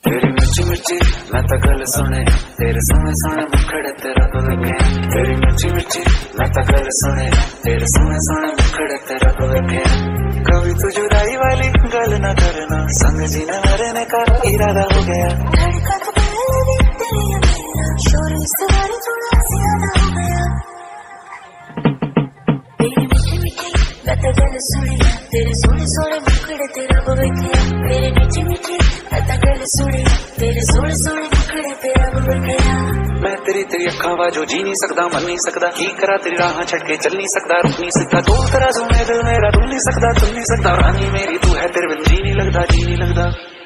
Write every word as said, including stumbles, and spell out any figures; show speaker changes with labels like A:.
A: तेरी मिर्ची मिर्ची मैं तो गल सुने, तेरे सोने सोने मुखड़े तेरा को वेखे। तेरी मिर्ची मिर्ची मैं तो गल सुने, तेरे सोने सोने मुखड़े तेरा को वेखे। कभी तू जुदाई वाली गल ना करना, संग जीने मरने का इरादा हो गया।
B: धड़का तो पहले भी तेरी है मेरा, शोर इस बारी थोड़ा ज्यादा हो गया। तेरी मिर्ची मिर्ची मैं तो गल सुने, तेरे सोने सोने मुखड़े तेरा को वेखे। तेरी मिर्ची मिर्ची मैं तो गल सुने, तेरे सोने सोने मुखड़े तेरा को वेखे।
A: मैं तेरी तेरी अखा वाजो जी नहीं सकदा, मन नहीं सकदा, की करा तेरी राह छड़ के चल नहीं सकदा, रुक नहीं सकदा। तू तेरा सुने दिल मेरा, तू नहीं सकदा, तू नहीं सकदा। रानी मेरी तू है, तेरे बिन जी नहीं लगदा, जी नहीं लगदा।